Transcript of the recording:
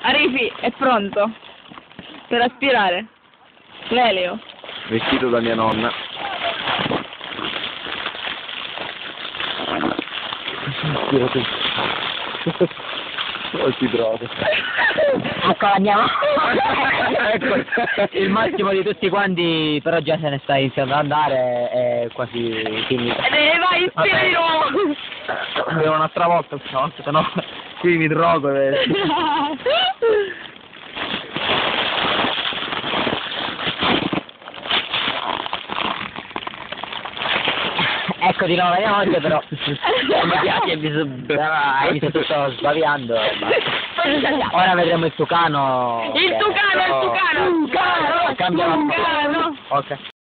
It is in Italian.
Arifi, è pronto per aspirare l'elio. Vestito da mia nonna. Non si trova. Ecco, andiamo. Ecco, il massimo di tutti quanti, però già se ne sta iniziando ad andare, è quasi finito. Vai, ispira di nuovo. Devo un'altra volta, se no qui mi drogo. Ecco di nuovo, andiamo oggi però. Mi piace, mi sto tutto sbaviando. Ora vedremo il tucano. Il tucano, il tucano. Cambia la Tucano. Ok.